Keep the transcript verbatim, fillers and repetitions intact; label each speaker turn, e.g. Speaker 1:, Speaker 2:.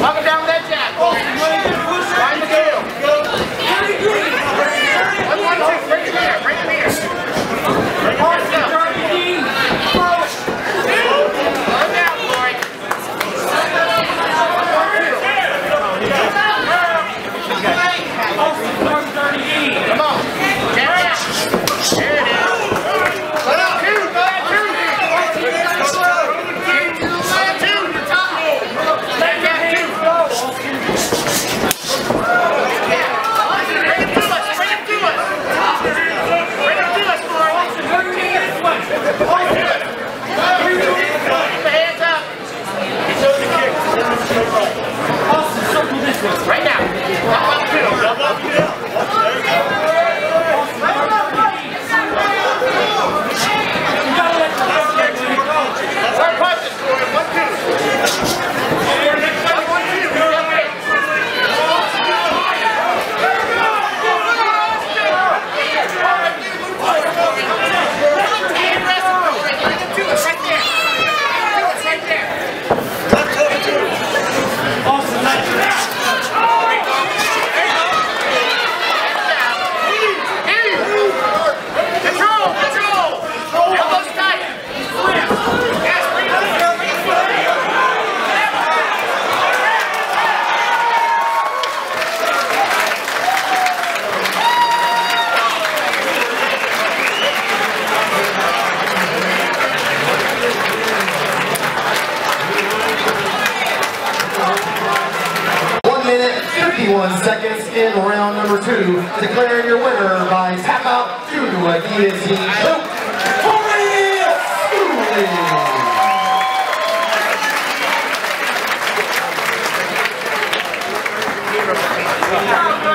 Speaker 1: Walk him down with that jab. Find the tail. One, one, two. Bring him here. Bring him here. Bring him here. Slow down, Floyd. Come on. Jab, jab. There it is. Let out two. Let out two. Right now. Start punches, Corey. One, two. One, two. Right there. Right there. Awesome. Control, control. Elbows tight. Yes, bring it up.
Speaker 2: fifty-one seconds in round number two, declaring your winner by tap out due to a guillotine choke, Schooley.